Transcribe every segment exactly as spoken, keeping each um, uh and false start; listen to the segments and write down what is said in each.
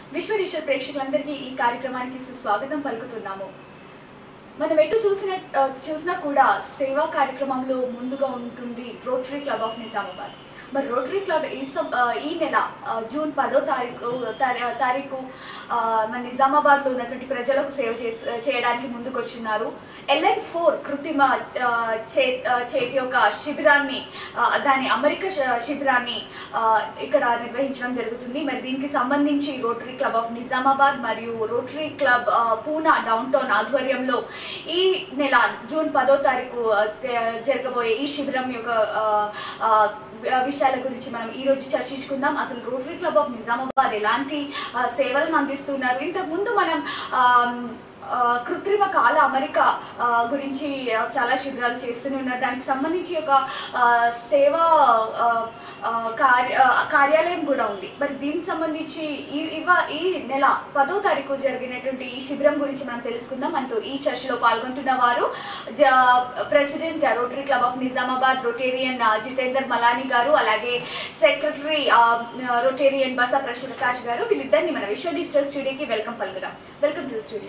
విశ్వనిశ్వర ప్రేక్షకులందరికీ ఈ కార్యక్రమానికి సుస్వాగతం పలుకుతున్నాము. మనం ఎటు చూసిన చూసినా కూడా సేవా కార్యక్రమంలో ముందుగా ఉంటుంది రోటరీ క్లబ్ ఆఫ్ నిజామాబాద్. మరి రోటరీ క్లబ్ ఈ ఈ నెల జూన్ పదో తారీఖు తారీఖు మన నిజామాబాద్లో ఉన్నటువంటి ప్రజలకు సేవ చేయడానికి ముందుకు వచ్చినారు. ఎల్ఎన్ ఫోర్ కృత్రిమ చేతి యొక్క శిబిరాన్ని, దాని అమెరికా శిబిరాన్ని ఇక్కడ నిర్వహించడం జరుగుతుంది. మరి దీనికి సంబంధించి రోటరీ క్లబ్ ఆఫ్ నిజామాబాద్ మరియు Rotary club Poona downtown ఆధ్వర్యంలో ఈ నెల జూన్ పదో తారీఖు జరగబోయే ఈ శిబిరం యొక్క విషయాల గురించి మనం ఈ రోజు చర్చించుకుందాం. అసలు రోటరీ క్లబ్ ఆఫ్ నిజామాబాద్ ఎలాంటి సేవలను అందిస్తున్నారు, ఇంతకు ముందు మనం కృత్రిమ కాల అమెరికా గురించి చాలా శిబిరాలు చేస్తూనే ఉన్నారు. దానికి సంబంధించి ఒక సేవా కార్య కార్యాలయం కూడా ఉంది. మరి దీనికి సంబంధించి ఈ ఇవ ఈ నెల పదో తారీఖు జరిగినటువంటి ఈ శిబిరం గురించి మనం తెలుసుకుందాం. మనతో ఈ చర్చలో పాల్గొంటున్న వారు president Rotary club of Nizamabad Rotarian Jitender Malani garu, అలాగే సెక్రటరీ రొటేరియన్ బసా ప్రకాష్ గారు. వీళ్ళిద్దరిని మన విశ్వ డిజిటల్ స్టూడియోకి వెల్కమ్ పలుకుదాం. Welcome to the studio.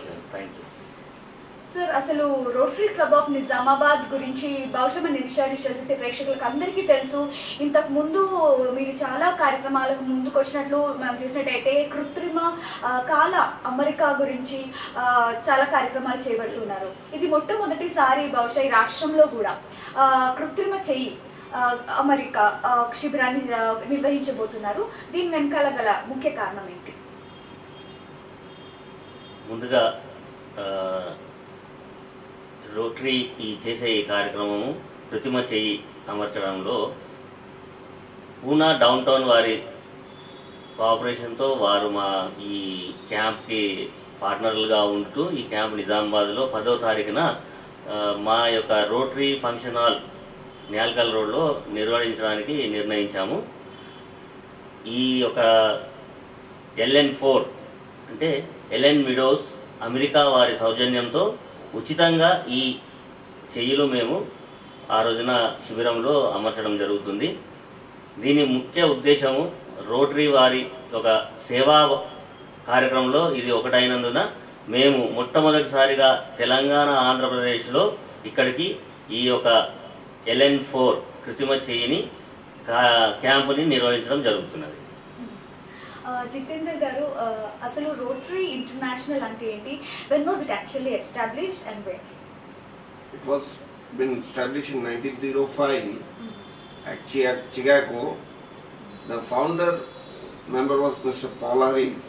Sir, అసలు రోటరీ క్లబ్ ఆఫ్ నిజామాబాద్ గురించి బహుశా మన విషయాలు చేసే ప్రేక్షకులకు అందరికీ తెలుసు. ఇంతకు ముందు మీరు చాలా కార్యక్రమాలకు ముందుకు వచ్చినట్లు మనం చూసినట్టయితే కృత్రిమ కాల అమెరికా గురించి చాలా కార్యక్రమాలు చేపడుతున్నారు. ఇది మొట్టమొదటిసారి బహుశా ఈ రాష్ట్రంలో కూడా కృత్రిమ చెయ్యి అమెరికా శిబిరాన్ని నిర్వహించబోతున్నారు. దీని వెనకాల గల ముఖ్య కారణం ఏంటి? ముందుగా రోటరీ ఈ చేసే ఈ కార్యక్రమము కృత్రిమ చెయ్యి అమర్చడంలో పూనా డౌన్ టౌన్ వారి కోఆపరేషన్తో వారు మా ఈ క్యాంప్కి పార్ట్నర్లుగా ఉంటూ ఈ క్యాంప్ నిజామాబాద్లో పదో తారీఖున మా యొక్క రోటరీ ఫంక్షన్ హాల్ న్యాల్కల్ రోడ్లో నిర్వహించడానికి నిర్ణయించాము. ఈ యొక్క ఎల్ఎన్ ఫోర్ అంటే ఎలెన్ మిడోస్ అమెరికా వారి సౌజన్యంతో ఉచితంగా ఈ చెయ్యిలు మేము ఆ రోజున శిబిరంలో అమర్చడం జరుగుతుంది. దీని ముఖ్య ఉద్దేశము రోటరీ వారి ఒక సేవా కార్యక్రమంలో ఇది ఒకటైనందున మేము మొట్టమొదటిసారిగా తెలంగాణ ఆంధ్రప్రదేశ్లో ఇక్కడికి ఈ యొక్క ఎల్ఎన్ ఫోర్ కృత్రిమ చెయ్యిని క్యాంపుని నిర్వహించడం జరుగుతున్నది. జితేందర్ గారు, అసలు రోటరీ ఇంటర్నేషనల్ అంటే ఏంటి? when was it actually established and where? It was been established in nineteen oh five mm. at Chicago. The founder member was Mister Paul Harris.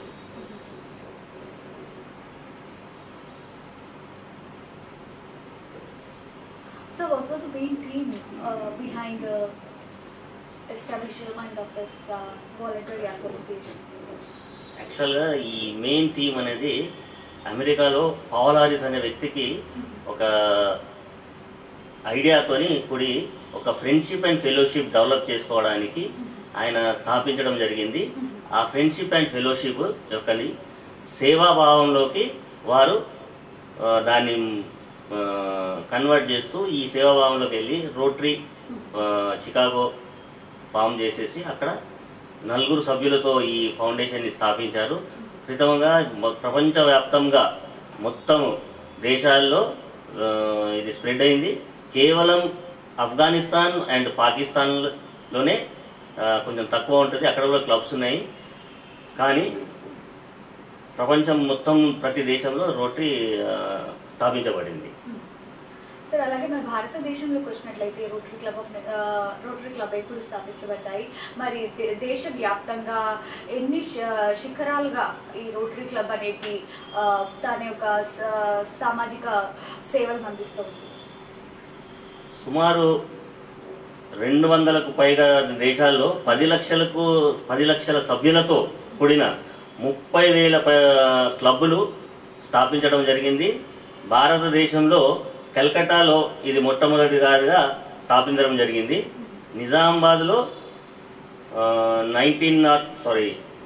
So what was the main theme uh, behind the establishment of this uh, voluntary association? యాక్చువల్గా ఈ main theme అనేది అమెరికాలో Paul Harris అనే వ్యక్తికి ఒక ఐడియాతోని కూడి ఒక friendship and fellowship develop చేసుకోవడానికి ఆయన స్థాపించడం జరిగింది. ఆ ఫ్రెండ్షిప్ అండ్ ఫెలోషిప్ యొక్క సేవాభావంలోకి వారు దాన్ని కన్వర్ట్ చేస్తూ ఈ సేవాభావంలోకి వెళ్ళి రోటరీ చికాగో ఫామ్ చేసేసి అక్కడ నలుగురు సభ్యులతో ఈ ఫౌండేషన్ని స్థాపించారు. ప్రథమంగా ప్రపంచవ్యాప్తంగా మొత్తం దేశాల్లో ఇది స్ప్రెడ్ అయింది. కేవలం ఆఫ్ఘనిస్తాన్ అండ్ పాకిస్తాన్లోనే కొంచెం తక్కువ ఉంటుంది, అక్కడ కూడా క్లబ్స్ ఉన్నాయి. కానీ ప్రపంచం మొత్తం ప్రతి దేశంలో రోటరీ స్థాపించబడింది. సార్, అలాగే మన భారతదేశంలోకి వచ్చినట్లయితే Rotary club of Rotary club ఎప్పుడు స్థాపించబడ్డాయి? మరి దేశవ్యాప్తంగా ఎన్ని శిఖరాలుగా ఈ రోటరీ క్లబ్ అనేది దాని యొక్క సామాజిక సేవలను అందిస్తుంది? సుమారు రెండు వందలకు పైగా దేశాల్లో పది లక్షలకు పది లక్షల సభ్యులతో కూడిన ముప్పై వేల క్లబ్బులు స్థాపించడం జరిగింది. భారతదేశంలో కలకట్టాలో ఇది మొట్టమొదటిసారిగా స్థాపించడం జరిగింది. నిజామాబాద్లో nineteen not sorry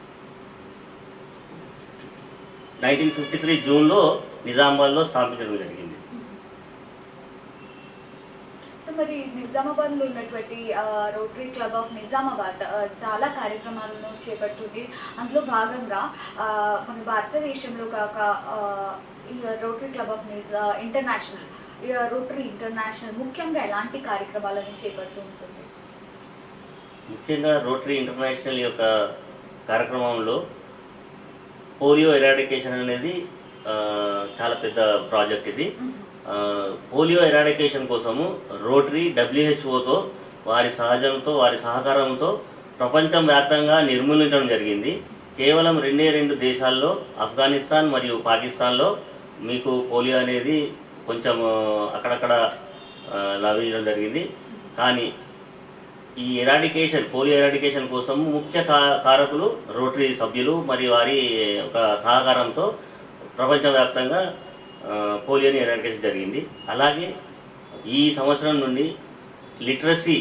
nineteen fifty three జూన్లో నిజామాబాద్లో స్థాపించడం జరిగింది. సో మరి నిజామాబాద్లో ఉన్నటువంటి రోటరీ క్లబ్ ఆఫ్ నిజామాబాద్ చాలా కార్యక్రమాలను చేపడుతుంది. అందులో భాగంగా మన భారతదేశంలో కాక ఈ Rotary club of international Rotary international ముఖ్యంగా ఎలాంటి కార్యక్రమాలను చేపడుతూ ఉంటుంది? ముఖ్యంగా రోటరీ ఇంటర్నేషనల్ యొక్క కార్యక్రమంలో పోలియో ఎరాడికేషన్ అనేది చాలా పెద్ద ప్రాజెక్ట్. ఇది పోలియో ఎరాడికేషన్ కోసము రోటరీ డబ్ల్యూహెచ్ఓతో వారి సహజంతో వారి సహకారంతో ప్రపంచం వ్యాప్తంగా నిర్మూలించడం జరిగింది. కేవలం రెండే రెండు దేశాల్లో ఆఫ్ఘనిస్తాన్ మరియు పాకిస్తాన్లో మీకు పోలియో అనేది కొంచెం అక్కడక్కడ లభించడం జరిగింది. కానీ ఈ ఎరాడికేషన్ పోలియో ఎరాడికేషన్ కోసం ముఖ్య కారకులు రోటరీ సభ్యులు మరియు వారి ఒక సహకారంతో ప్రపంచవ్యాప్తంగా పోలియోని ఎరాడికేషన్ జరిగింది. అలాగే ఈ సంవత్సరం నుండి లిటరసీ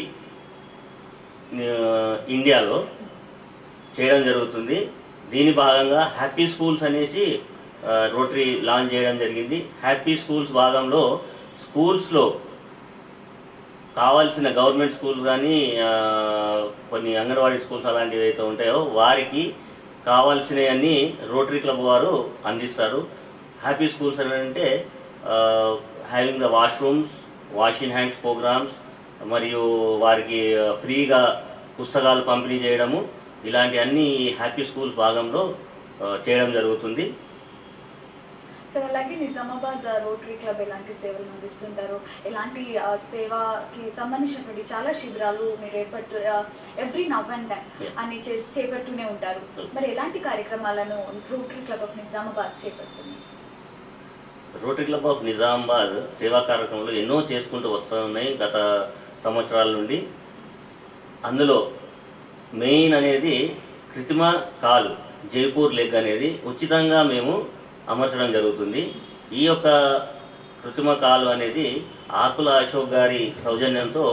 ఇండియాలో చేయడం జరుగుతుంది. దీని భాగంగా హ్యాపీ స్కూల్స్ అనేసి రోటరీ లాంచ్ చేయడం జరిగింది. హ్యాపీ స్కూల్స్ భాగంలో స్కూల్స్లో కావాల్సిన గవర్నమెంట్ స్కూల్స్ కానీ కొన్ని అంగన్వాడీ స్కూల్స్ అలాంటివి అయితే ఉంటాయో వారికి కావాల్సినవన్నీ రోటరీ క్లబ్ వారు అందిస్తారు. హ్యాపీ స్కూల్స్ అని అంటే having the washrooms, washing hands programs మరియు వారికి ఫ్రీగా పుస్తకాలు పంపిణీ చేయడము ఇలాంటి అన్ని హ్యాపీ స్కూల్స్ భాగంలో చేయడం జరుగుతుంది. సార్, అలాగే నిజామాబాద్ రోటరీ క్లబ్ ఎలాంటి సేవలు అందిస్తుంటారు? ఎలాంటి సేవకి సంబంధించినటువంటి చాలా శిబిరాలు మీరు ఏర్పడుతూ ఎవ్రీ నవ్ అండ్ దెన్ అని చేపడుతూనే ఉంటారు. మరి ఎలాంటి కార్యక్రమాలను రోటరీ క్లబ్ ఆఫ్ నిజామాబాద్ చేపడుతుంది? రోటరీ క్లబ్ ఆఫ్ నిజామాబాద్ సేవా కార్యక్రమాలు ఎన్నో చేసుకుంటూ వస్తున్నాయి గత సంవత్సరాల నుండి. అందులో మెయిన్ అనేది కృత్రిమ కాలు జైపూర్ లెగ్ అనేది ఉచితంగా మేము అమర్చడం జరుగుతుంది. ఈ యొక్క కృత్రిమ కాలు అనేది ఆకుల అశోక్ గారి సౌజన్యంతో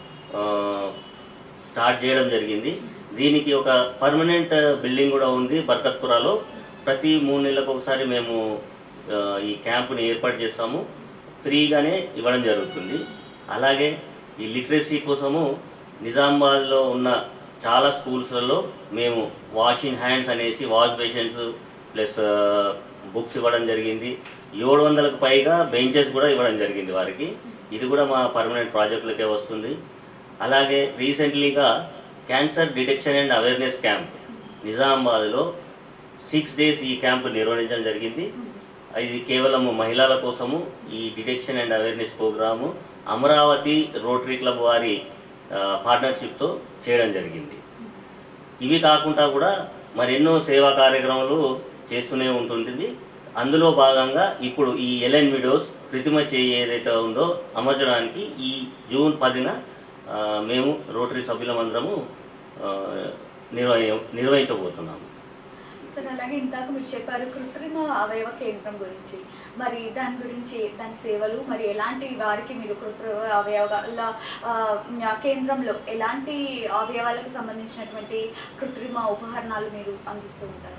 స్టార్ట్ చేయడం జరిగింది. దీనికి ఒక పర్మనెంట్ బిల్డింగ్ కూడా ఉంది బర్కత్పురాలో. ప్రతి మూడు నెలలకు ఒకసారి మేము ఈ క్యాంపుని ఏర్పాటు చేస్తాము. ఫ్రీగానే ఇవ్వడం జరుగుతుంది. అలాగే ఈ లిటరసీ కోసము నిజామాబాద్లో ఉన్న చాలా స్కూల్స్లలో మేము వాషింగ్ హ్యాండ్స్ అనేసి వాష్ బేషన్స్ ప్లస్ బుక్స్ ఇవ్వడం జరిగింది. ఏడు వందలకు పైగా బెంచెస్ కూడా ఇవ్వడం జరిగింది వారికి. ఇది కూడా మా పర్మనెంట్ ప్రాజెక్టులకే వస్తుంది. అలాగే రీసెంట్లీగా cancer detection and awareness camp నిజామాబాద్లో సిక్స్ డేస్ ఈ క్యాంపు నిర్వహించడం జరిగింది. ఇది కేవలం మహిళల కోసము ఈ detection and awareness program Amaravati Rotary club వారి పార్ట్నర్షిప్తో చేయడం జరిగింది. ఇవి కాకుండా కూడా మరెన్నో సేవా కార్యక్రమాలు చేస్తూనే ఉంటుంది. అందులో భాగంగా ఇప్పుడు ఈ ఎల్ఎన్ విడోస్ కృత్రిమ చేయి ఏదైతే ఉందో అమర్చడానికి ఈ జూన్ పదిన మేము రోటరీ సభ్యులమందరము నిర్వహి నిర్వహించబోతున్నాము. సార్, అలాగే ఇందాక మీరు చెప్పారు కృత్రిమ అవయవ కేంద్రం గురించి. మరి దాని గురించి దాని సేవలు మరి ఎలాంటి వారికి మీరు కృత్రిమ అవయవాల కేంద్రంలో ఎలాంటి అవయవాలకు సంబంధించినటువంటి కృత్రిమ ఉపకరణాలు మీరు అందిస్తూ ఉంటారు?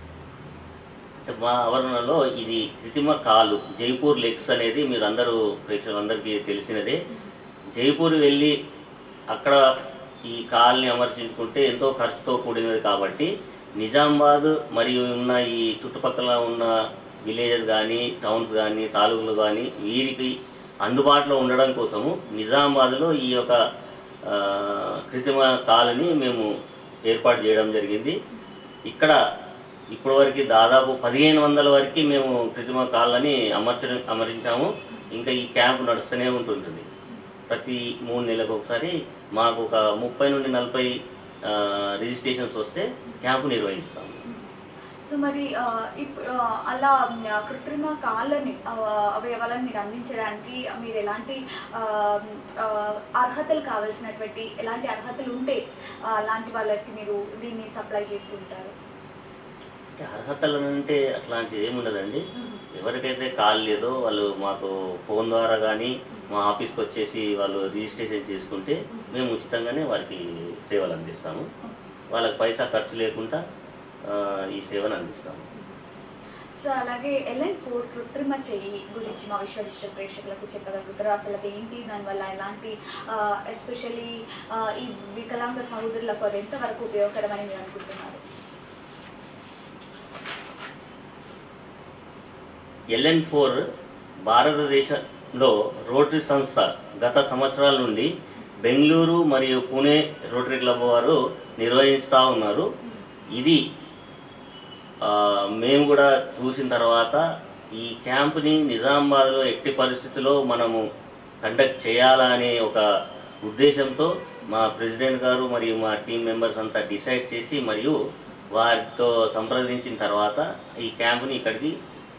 మా ఆవరణలో ఇది కృత్రిమ కాలు జైపూర్ లెగ్స్ అనేది మీరు అందరూ ప్రేక్షకులందరికీ తెలిసినదే. జైపూర్ వెళ్ళి అక్కడ ఈ కాల్ని అమర్చించుకుంటే ఎంతో ఖర్చుతో కూడినది కాబట్టి నిజామాబాద్ మరియు ఉన్న ఈ చుట్టుపక్కల ఉన్న విలేజెస్ కానీ టౌన్స్ కానీ తాలూకులు కానీ వీరికి అందుబాటులో ఉండడం కోసము నిజామాబాద్లో ఈ యొక్క కృత్రిమ కాలుని మేము ఏర్పాటు చేయడం జరిగింది. ఇక్కడ ఇప్పటివరకు దాదాపు పదిహేను వందల వరకు మేము కృత్రిమ కాళ్ళని అమర్చ అమరించాము. ఇంకా ఈ క్యాంప్ నడుస్తూనే ఉంటుంది. ప్రతి మూడు నెలలకు ఒకసారి మాకు ఒక ముప్పై నుండి నలభై రిజిస్ట్రేషన్స్ వస్తే క్యాంపు నిర్వహిస్తాము. సో మరి అలా కృత్రిమ కాళ్ళని అవయవాలను మీరు అందించడానికి మీరు ఎలాంటి అర్హతలు కావాల్సినటువంటి ఎలాంటి అర్హతలు ఉంటే అలాంటి వాళ్ళకి మీరు దీన్ని సప్లై చేస్తుంటారు? అర్హతలు అంటే అట్లాంటిది ఏముండదండి. ఎవరికైతే కాల్ లేదో వాళ్ళు మాకు ఫోన్ ద్వారా కానీ మా ఆఫీస్కి వచ్చేసి వాళ్ళు రిజిస్ట్రేషన్ చేసుకుంటే మేము ఉచితంగానే వారికి సేవలు అందిస్తాము. వాళ్ళకి పైసా ఖర్చు లేకుండా ఈ సేవను అందిస్తాము. సో అలాగే ఎల్ఎన్ ఫోర్ కృత్రిమ చెయ్యి గురించి మా విశ్వవిష్ట ప్రేక్షకులకు చెప్పగలుగుతారు. అసలు అది ఏంటి, దానివల్ల ఎలాంటి ఎస్పెషల్లీ ఈ వికలాంగ సహోదరులకు అది ఎంతవరకు ఉపయోగకరమని మీరు అనుకుంటున్నారు? ఎల్ఎన్ ఫోర్ భారతదేశంలో రోటరీ సంస్థ గత సంవత్సరాల నుండి బెంగళూరు మరియు పూణే రోటరీ క్లబ్ వారు నిర్వహిస్తూ ఉన్నారు. ఇది మేము కూడా చూసిన తర్వాత ఈ క్యాంప్ని నిజామాబాద్లో ఎట్టి పరిస్థితుల్లో మనము కండక్ట్ చేయాలనే ఒక ఉద్దేశంతో మా ప్రెసిడెంట్ గారు మరియు మా టీం మెంబర్స్ అంతా డిసైడ్ చేసి మరియు వారితో సంప్రదించిన తర్వాత ఈ క్యాంప్ని ఇక్కడికి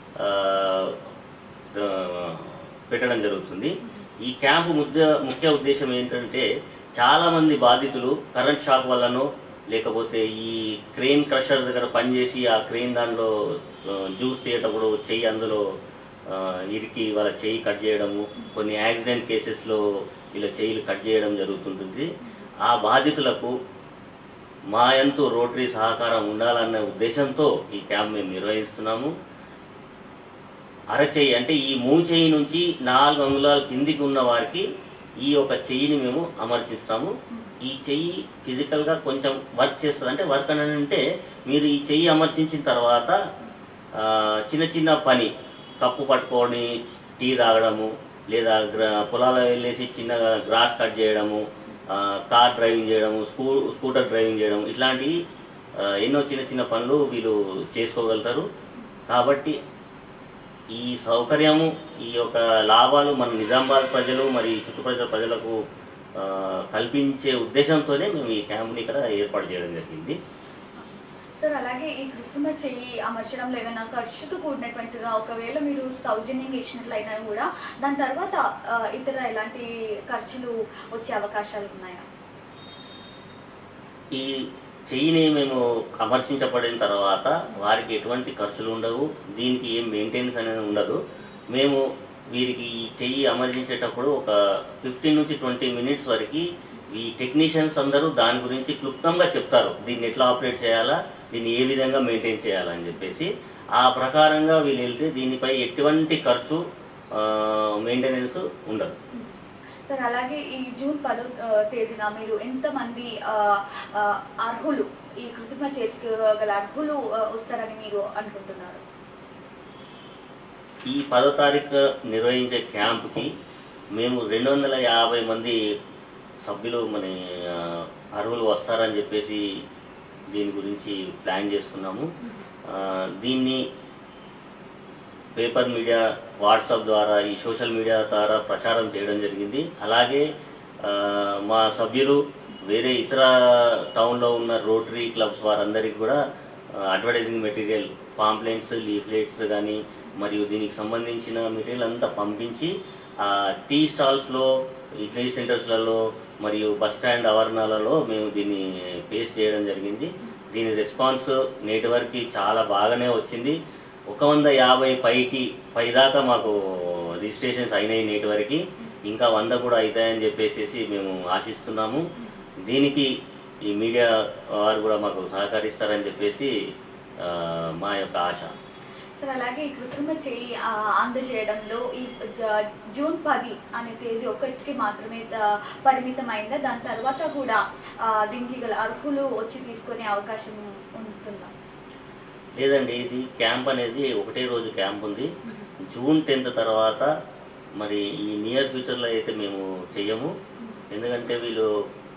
పెట్టడం జరుగుతుంది. ఈ క్యాంపు ముఖ్య ముఖ్య ఉద్దేశం ఏంటంటే చాలామంది బాధితులు కరెంట్ షాక్ వల్లనో లేకపోతే ఈ క్రెయిన్ క్రషర్ దగ్గర పనిచేసి ఆ క్రెయిన్ దానిలో జ్యూస్ తీయేటప్పుడు చెయ్యి అందులో ఇరికి వాళ్ళ చెయ్యి కట్ చేయడము, కొన్ని యాక్సిడెంట్ కేసెస్లో వీళ్ళ చెయ్యిలు కట్ చేయడం జరుగుతుంటుంది. ఆ బాధితులకు మా ఎంతో రోటరీ సహకారం ఉండాలన్న ఉద్దేశంతో ఈ క్యాంప్ మేము నిర్వహిస్తున్నాము. అరచెయ్యి అంటే ఈ మూడు చెయ్యి నుంచి నాలుగు అంగుళాల కిందికి ఉన్న వారికి ఈ ఒక చెయ్యిని మేము అమర్శిస్తాము. ఈ చెయ్యి ఫిజికల్గా కొంచెం వర్క్ చేస్తుంది. అంటే వర్క్ అని అంటే మీరు ఈ చెయ్యి అమర్చించిన తర్వాత చిన్న చిన్న పని, కప్పు పట్టుకొని టీ తాగడము, లేదా పొలాల్లో వెళ్ళేసి చిన్నగా గ్రాస్ కట్ చేయడము, కార్ డ్రైవింగ్ చేయడము, స్కూ స్కూటర్ డ్రైవింగ్ చేయడం, ఇట్లాంటి ఎన్నో చిన్న చిన్న పనులు వీళ్ళు చేసుకోగలుగుతారు. కాబట్టి ఈ సౌకర్యము, ఈ యొక్క లాభాలు మన నిజామాబాద్ ప్రజలు మరి చుట్టుపక్కల ప్రజలకు కల్పించే ఉద్దేశంతోనే మేము ఈ క్యాంప్ని ఇక్కడ ఏర్పాటు చేయడం జరిగింది. సార్ అలాగే ఈ కృత్రిమ చెయ్యి అమర్చడంలో ఏమైనా ఖర్చుతో కూడినటువంటిగా ఒకవేళ మీరు సౌజన్యంగా ఇచ్చినట్లయినా కూడా దాని తర్వాత ఇతర ఎలాంటి ఖర్చులు వచ్చే అవకాశాలు ఉన్నాయా? ఈ చెయ్యిని మేము అమర్శించబడిన తర్వాత వారికి ఎటువంటి ఖర్చులు ఉండవు, దీనికి ఏం మెయింటెనెన్స్ అనేది ఉండదు. మేము వీరికి ఈ చెయ్యి అమర్చించేటప్పుడు ఒక ఫిఫ్టీన్ నుంచి ట్వంటీ మినిట్స్ వరకు ఈ టెక్నీషియన్స్ అందరూ దాని గురించి క్లుప్తంగా చెప్తారు, దీన్ని ఎట్లా ఆపరేట్ చేయాలా, దీన్ని ఏ విధంగా మెయింటైన్ చేయాలని చెప్పేసి. ఆ ప్రకారంగా వీళ్ళు వెళ్తే దీనిపై ఎటువంటి ఖర్చు మెయింటెనెన్స్ ఉండదు. సార్ అలాగే ఈ జూన్ పదో తేదీన మీరు ఎంతమంది అర్హులు, ఈ కృత్రిమ చేతికి గల అర్హులు వస్తారని మీరు అనుకుంటున్నారు? ఈ పదో తారీఖు నిర్వహించే క్యాంప్కి మేము రెండు వందల యాభై మంది సభ్యులు మన అర్హులు వస్తారని చెప్పేసి దీని గురించి ప్లాన్ చేసుకున్నాము. దీన్ని పేపర్ మీడియా, వాట్సాప్ ద్వారా, ఈ సోషల్ మీడియా ద్వారా ప్రచారం చేయడం జరిగింది. అలాగే మా సభ్యులు వేరే ఇతర టౌన్లో ఉన్న రోటరీ క్లబ్స్ వారందరికీ కూడా అడ్వర్టైజింగ్ మెటీరియల్, పాంప్లెంట్స్, లీఫ్లెట్స్ కానీ మరియు దీనికి సంబంధించిన మెటీరియల్ అంతా పంపించి టీ స్టాల్స్లో, ఇడ్లీ సెంటర్స్లలో మరియు బస్ స్టాండ్ ఆవరణాలలో మేము దీన్ని పేస్ట్ చేయడం జరిగింది. దీని రెస్పాన్స్ నేటి వరకు చాలా బాగానే వచ్చింది. ఒక వంద యాభై పైకి పైదాకా మాకు రిజిస్ట్రేషన్స్ అయినాయి నేటి వరకు. ఇంకా వంద కూడా అవుతాయని చెప్పేసి మేము ఆశిస్తున్నాము. దీనికి ఈ మీడియా వారు కూడా మాకు సహకరిస్తారని చెప్పేసి మా యొక్క ఆశ. సార్ అలాగే ఈ కృత్రిమ చేయి అందజేయడంలో ఈ జూన్ పది అనే తేదీ ఒకటికి మాత్రమే పరిమితమైందా? దాని తర్వాత కూడా దీనికి గల అర్హులు వచ్చి తీసుకునే అవకాశం ఉంటుందా? లేదండి, ఇది క్యాంప్ అనేది ఒకటే రోజు క్యాంప్ ఉంది. జూన్ టెన్త్ తర్వాత మరి ఈ నియర్ ఫ్యూచర్లో అయితే మేము చెయ్యము. ఎందుకంటే వీళ్ళు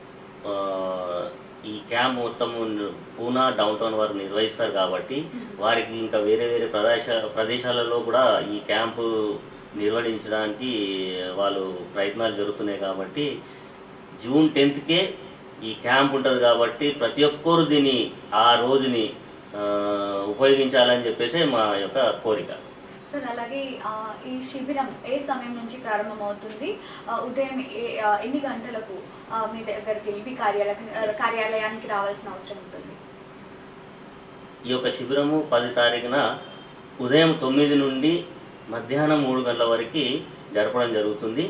ఈ క్యాంప్ మొత్తం పూనా డౌన్ టౌన్ వారు నిర్వహిస్తారు కాబట్టి వారికి ఇంకా వేరే వేరే ప్రదేశ ప్రదేశాలలో కూడా ఈ క్యాంపు నిర్వహించడానికి వాళ్ళు ప్రయత్నాలు జరుగుతున్నాయి. కాబట్టి జూన్ టెన్త్కే ఈ క్యాంప్ ఉంటుంది కాబట్టి ప్రతి ఒక్కరు దీన్ని ఆ రోజుని ఉపయోగించాలని చెప్పేసి మా యొక్క కోరిక. సార్ అలాగే ఈ శిబిరం ఏ సమయం నుంచి ప్రారంభమవుతుంది? ఉదయం ఎన్ని గంటలకు మీ దగ్గరికి వెళ్ళి కార్యాలయ కార్యాలయానికి రావాల్సిన అవసరం ఉంటుంది? ఈ యొక్క శిబిరము పది తారీఖున ఉదయం తొమ్మిది నుండి మధ్యాహ్నం మూడు గంటల వరకు జరపడం జరుగుతుంది.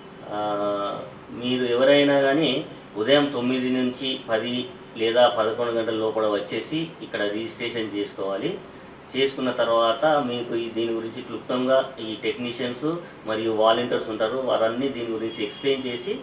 మీరు ఎవరైనా కానీ ఉదయం తొమ్మిది నుంచి పది లేదా పదకొండు గంటల లోపల వచ్చేసి ఇక్కడ రిజిస్ట్రేషన్ చేసుకోవాలి. చేసుకున్న తర్వాత మీకు ఈ దీని గురించి క్లుప్తంగా ఈ టెక్నీషియన్స్ మరియు వాలంటీర్స్ ఉంటారు, వారన్నీ దీని గురించి ఎక్స్ప్లెయిన్ చేసి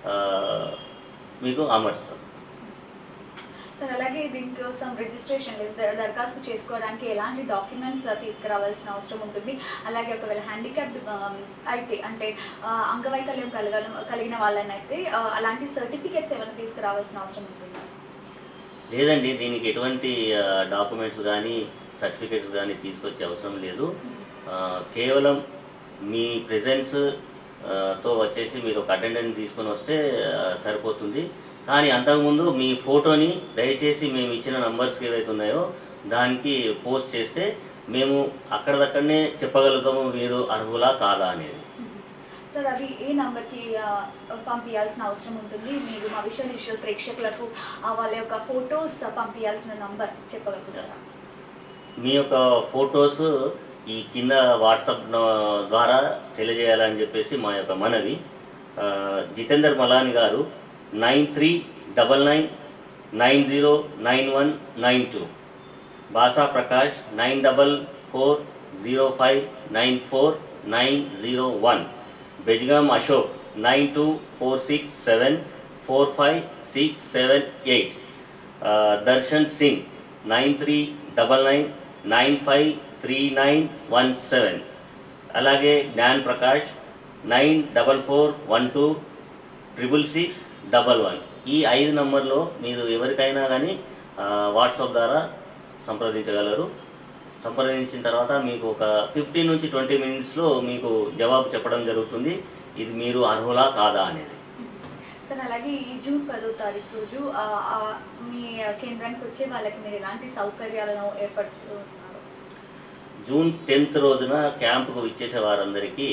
మీకు అమర్స్తారు. సార్ అలాగే దీనికోసం రిజిస్ట్రేషన్ దరఖాస్తు చేసుకోవడానికి ఎలాంటి డాక్యుమెంట్స్ తీసుకురావాల్సిన అవసరం ఉంటుంది? అలాగే ఒకవేళ హ్యాండిక్యాప్ అయితే అంటే అంగవైకల్యం కలగ కలిగిన వాళ్ళనైతే అలాంటి సర్టిఫికేట్స్ ఏమైనా తీసుకురావాల్సిన అవసరం ఉంటుంది? లేదండి, దీనికి ఎటువంటి డాక్యుమెంట్స్ కానీ సర్టిఫికేట్స్ కానీ తీసుకొచ్చే అవసరం లేదు. కేవలం మీ ప్రెజెన్స్ తో వచ్చేసి మీరు ఒక అటెండెంట్ తీసుకొని వస్తే సరిపోతుంది. కానీ అంతకుముందు మీ ఫోటోని దయచేసి మేము ఇచ్చిన నంబర్స్కి ఏవైతే ఉన్నాయో దానికి పోస్ట్ చేస్తే మేము అక్కడదక్కడనే చెప్పగలుగుతాము మీరు అర్హులా కాదా అనేది. సార్ అది ఏ నంబర్కి పంపించాల్సిన అవసరం ఉంటుంది? మీరు మా విశ్వ డిజిటల్ ప్రేక్షకులకు వాళ్ళ యొక్క ఫొటోస్ పంపించాల్సిన నంబర్ చెప్పగలుగుతారా? మీ యొక్క ఫొటోస్ ఈ కింద వాట్సాప్ ద్వారా తెలియజేయాలని చెప్పేసి మా యొక్క మనవి. Jitender Malani garu nine three double nine nine zero nine one nine two, Basa Prakash nine double four zero five nine four nine zero one, Bejgam Ashok nine two four six seven four five six seven eight, Darshan Singh nine three double nine nine five three nine one seven, అలాగే Gyan Prakash nine double four one two triple six double one. ఈ ఐదు నంబర్లో మీరు ఎవరికైనా కానీ WhatsApp ద్వారా సంప్రదించగలరు. సంప్రదించిన తర్వాత మీకు ఒక ఫిఫ్టీన్ నుంచి ట్వంటీ మినిట్స్లో మీకు జవాబు చెప్పడం జరుగుతుంది ఇది మీరు అర్హులా కాదా అనేది. సార్ అలాగే ఈ జూన్ పదో తారీఖు రోజు మీ కేంద్రానికి వచ్చే వాళ్ళకి మీరు ఎలాంటి సౌకర్యాలను ఏర్పరుస్తున్నారు? జూన్ టెన్త్ రోజున క్యాంపుకు ఇచ్చేసే వారందరికీ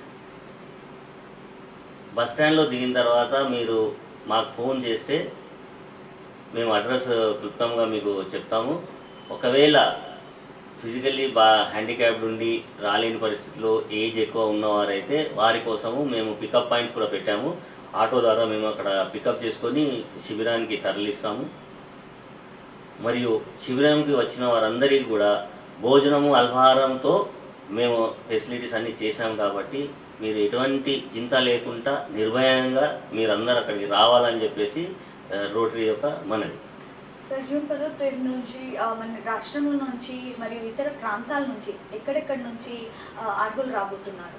బస్ స్టాండ్లో దిగిన తర్వాత మీరు మాకు ఫోన్ చేస్తే మేము అడ్రస్ క్లుప్తంగా మీకు చెప్తాము. ఒకవేళ ఫిజికల్లీ బా హ్యాండిక్యాప్డ్ ఉండి రాలేని పరిస్థితిలో ఏజ్ ఎక్కువ ఉన్నవారైతే వారి కోసము మేము పికప్ పాయింట్స్ కూడా పెట్టాము. ఆటో ద్వారా మేము అక్కడ పికప్ చేసుకొని శిబిరానికి తరలిస్తాము. మరియు శిబిరానికి వచ్చిన వారందరికీ కూడా భోజనము అల్పాహారంతో మేము ఫెసిలిటీస్ అన్నీ చేశాము కాబట్టి మీరు ఎటువంటి చింత లేకుండా నిర్భయంగా మీరందరూ అక్కడికి రావాలని చెప్పేసి రోటరీ యొక్క మనవి. సార్ జూన్ పదో తేదీ నుంచి మన రాష్ట్రంలో నుంచి మరియు ఇతర ప్రాంతాల నుంచి ఎక్కడెక్కడి నుంచి అర్హులు రాబోతున్నారు?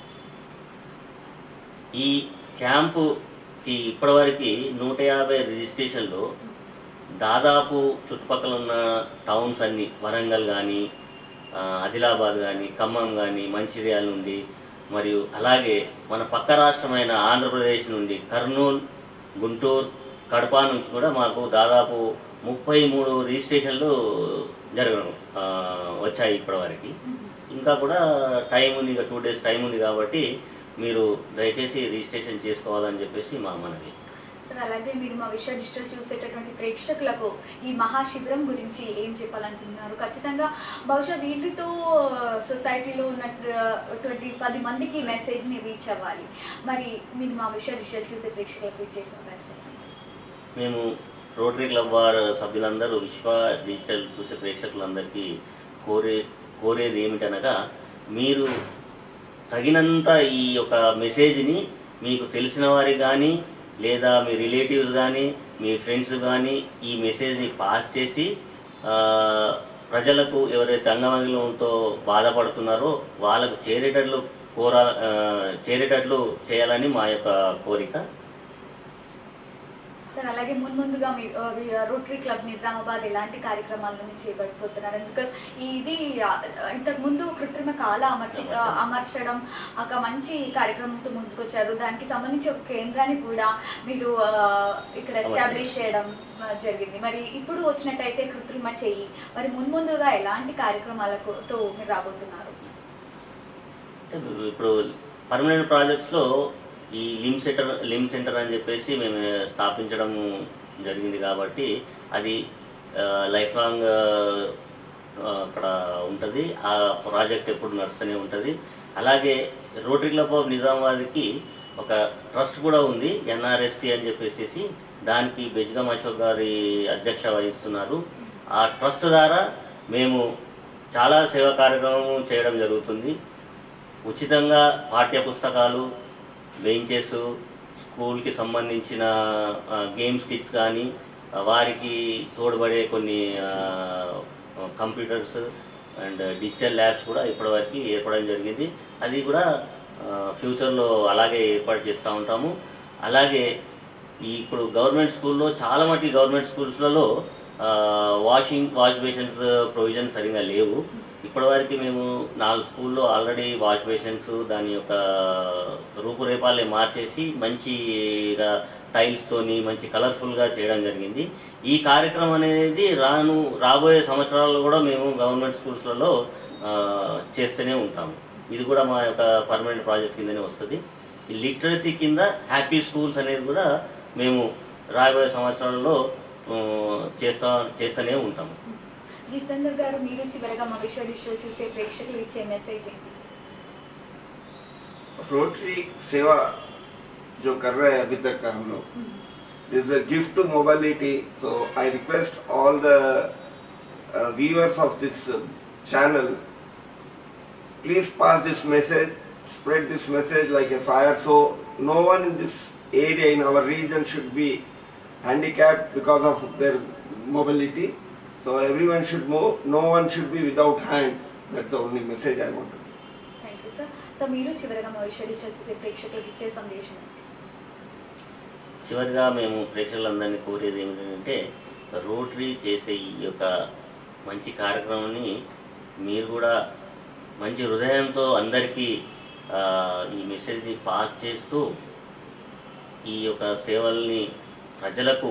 ఈ క్యాంపుకి ఇప్పటివరకు నూట యాభై రిజిస్ట్రేషన్లో దాదాపు చుట్టుపక్కల ఉన్న టౌన్స్ అన్ని వరంగల్ కానీ ఆదిలాబాద్ కానీ ఖమ్మం కానీ మంచిర్యాల నుండి మరియు అలాగే మన పక్క రాష్ట్రమైన ఆంధ్రప్రదేశ్ నుండి కర్నూలు గుంటూరు కడప నుంచి కూడా మాకు దాదాపు ముప్పై మూడు రిజిస్ట్రేషన్లు జరగడం వచ్చాయి ఇప్పటివరకు. ఇంకా కూడా టైం ఉంది, ఇంకా టూ డేస్ టైం ఉంది కాబట్టి మీరు దయచేసి రిజిస్ట్రేషన్ చేసుకోవాలని చెప్పేసి మా మనవి. సార్ అలాగే మీరు మా విశ్వ డిజిటల్ చూసేటటువంటి ప్రేక్షకులకు ఈ మహాశిబిరం గురించి ఏం చెప్పాలనుకుంటున్నారు? ఖచ్చితంగా బహుశా వీటితో సొసైటీలో ఉన్నటువంటి పది మందికి మెసేజ్ని రీచ్ అవ్వాలి. మరి మీరు మా విశ్వ డిజిటల్ చూసే ప్రేక్షకులకు ఇచ్చేసిన మేము రోటరీ క్లబ్ వారు సభ్యులందరూ విశ్వ డిజిటల్ చూసే ప్రేక్షకులందరికీ కోరే కోరేది ఏమిటనగా మీరు తగినంత ఈ యొక్క మెసేజ్ని మీకు తెలిసిన వారికి కానీ లేదా మీ రిలేటివ్స్ కానీ మీ ఫ్రెండ్స్ కానీ ఈ మెసేజ్ని పాస్ చేసి ప్రజలకు ఎవరైతే అంగవైకల్యంతో బాధపడుతున్నారో వాళ్ళకు చేరేటట్లు కోరా చేరేటట్లు చేయాలని మా యొక్క కోరిక. సార్ అలాగే మున్ముందుగా మీ రోటరీ క్లబ్ నిజామాబాద్ ఎలాంటి కార్యక్రమాలను చేపట్టిపోతున్నారు? బికాస్ ఇది ఇంతకుముందు కృత్రిమ కాల అమర్చ అమర్చడం ఒక మంచి కార్యక్రమంతో ముందుకొచ్చారు. దానికి సంబంధించి ఒక కేంద్రాన్ని కూడా మీరు ఇక్కడ ఎస్టాబ్లిష్ చేయడం జరిగింది. మరి ఇప్పుడు వచ్చినట్టయితే కృత్రిమ చెయ్యి, మరి మున్ముందుగా ఎలాంటి కార్యక్రమాలతో మీరు రాబోతున్నారు? ఇప్పుడు పర్మనెంట్ ప్రాజెక్ట్స్లో ఈ లిమ్ సెంటర్ లిమ్ సెంటర్ అని చెప్పేసి మేము స్థాపించడం జరిగింది కాబట్టి అది లైఫ్ లాంగ్ అక్కడ ఉంటుంది. ఆ ప్రాజెక్ట్ ఎప్పుడు నడుస్తూనే ఉంటుంది. అలాగే రోటరీ క్లబ్ ఆఫ్ నిజామాబాద్కి ఒక ట్రస్ట్ కూడా ఉంది, ఎన్ఆర్ఎస్టీ అని చెప్పేసి. దానికి బెజ్గాం అశోక్ గారి అధ్యక్ష వహిస్తున్నారు. ఆ ట్రస్ట్ ద్వారా మేము చాలా సేవా కార్యక్రమం చేయడం జరుగుతుంది. ఉచితంగా పాఠ్య పుస్తకాలు, బెంచెస్, స్కూల్కి సంబంధించిన గేమ్స్ కిట్స్ కానీ, వారికి తోడ్పడే కొన్ని కంప్యూటర్స్ అండ్ డిజిటల్ ల్యాబ్స్ కూడా ఇప్పటివరకు ఏర్పడడం జరిగింది. అది కూడా ఫ్యూచర్లో అలాగే ఏర్పాటు చేస్తూ ఉంటాము. అలాగే ఈ ఇప్పుడు గవర్నమెంట్ స్కూల్లో చాలా మటుకు గవర్నమెంట్ స్కూల్స్లలో వాషింగ్ వాష్ బేషన్స్ ప్రొవిజన్స్ సరిగా లేవు. ఇప్పటివరకు మేము నాలుగు స్కూల్లో ఆల్రెడీ వాష్ బేషన్స్ దాని యొక్క రూపురేపాలే మార్చేసి మంచిగా టైల్స్తోని మంచి కలర్ఫుల్గా చేయడం జరిగింది. ఈ కార్యక్రమం అనేది రాను రాబోయే సంవత్సరాల్లో కూడా మేము గవర్నమెంట్ స్కూల్స్లలో చేస్తూనే ఉంటాము. ఇది కూడా మా యొక్క పర్మనెంట్ ప్రాజెక్ట్ కిందనే వస్తుంది. ఈ లిటరసీ కింద హ్యాపీ స్కూల్స్ అనేది కూడా మేము రాబోయే సంవత్సరాల్లో చేస్తా చేస్తూనే ఉంటాము. జితేందర్ గారు, మీరు చివరగా మా విశ్వ డిజిటల్ చూసే ప్రేక్షకులు ఇచ్చే మెసేజ్ ఏంటి? रोटरी सेवा जो कर रहे हैं अभी तक का हम लोग, this is a gift to mobility. So I request all the viewers of this channel, please pass this message, spread this message like a fire, so no one in this area in our region should be handicapped because of their mobility. So everyone should move, no one should be without hand. That's the only message I want to give. Thank you, sir. So మీరు చివరగా మా విశ్వ digital చూసే ప్రేక్షకులకు ఇచ్చే సందేశం? చివరిగా మేము ప్రేక్షకులందరినీ కోరేది ఏమిటంటే, రోటరీ చేసే ఈ యొక్క మంచి కార్యక్రమాన్ని మీరు కూడా మంచి హృదయంతో అందరికీ ఈ మెసేజ్ని పాస్ చేస్తూ ఈ యొక్క సేవల్ని ప్రజలకు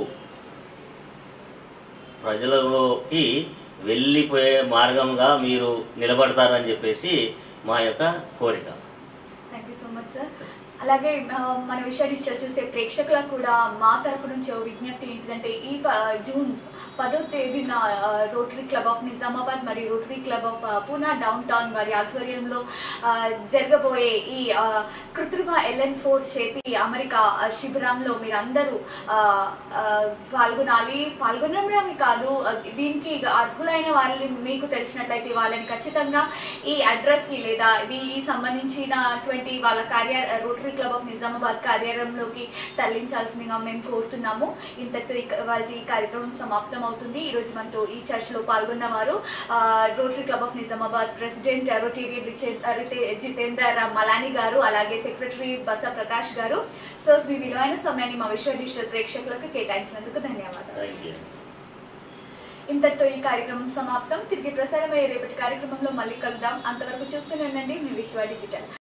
ప్రజలలోకి వెళ్ళిపోయే మార్గంగా మీరు నిలబడతారని చెప్పేసి మా యొక్క కోరిక. Thank you so much sir. అలాగే మన విశ్వ డిజిటల్ చూసే ప్రేక్షకులకు కూడా మా తరపు నుంచి విజ్ఞప్తి ఏంటంటే, ఈ జూన్ పదో తేదీన రోటరీ క్లబ్ ఆఫ్ నిజామాబాద్ మరియు Rotary club of Poona downtown వారి ఆధ్వర్యంలో జరగబోయే ఈ కృత్రిమ ఎల్ఎన్ ఫోర్ చేతి అమెరికా శిబిరంలో మీరందరూ పాల్గొనాలి. పాల్గొనడమే కాదు, దీనికి అర్హులైన వాళ్ళని మీకు తెలిసినట్లయితే వాళ్ళని ఖచ్చితంగా ఈ అడ్రస్కి లేదా ఇది ఈ సంబంధించినటువంటి వాళ్ళ కార్య రోటరీ క్లబ్ ఆఫ్ నిజామాబాద్ కార్యాలయంలోకి తరలించాల్సిందిగా మేము కోరుతున్నాము. ఇంతతో వాళ్ళ ఈ కార్యక్రమం సమాప్తం అవుతుంది. ఈ రోజు మనతో ఈ చర్చలో పాల్గొన్న వారు Rotary club of Nizamabad president Rotarian Jitender Malani garu, అలాగే సెక్రటరీ బస ప్రకాష్ గారు. సో మీ విలువైన సమయాన్ని మా విశ్వ డిజిటల్ ప్రేక్షకులకు కేటాయించినందుకు ధన్యవాదాలు. ఇంతటితో ఈ కార్యక్రమం సమాప్తం. తిరిగి ప్రసారమయ్యే రేపటి కార్యక్రమంలో మళ్ళీ కలుద్దాం. అంతవరకు చూస్తూనే ఉండండి మీ విశ్వ డిజిటల్.